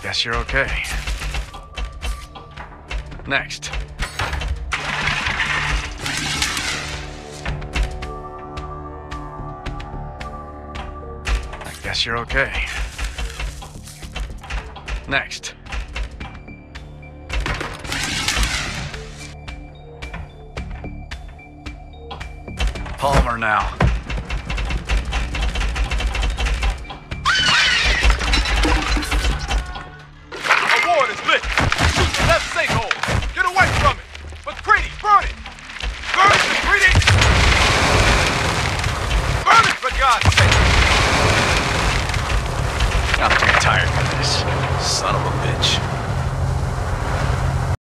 Guess you're okay. Next. I guess you're okay. Next. Palmer now. Award is lit. Shoot the left sinkhole. Get away from it. McCready, burn it. Burn it, McCready. Burn it, for God's sake. I'm too tired for this. Son of a bitch.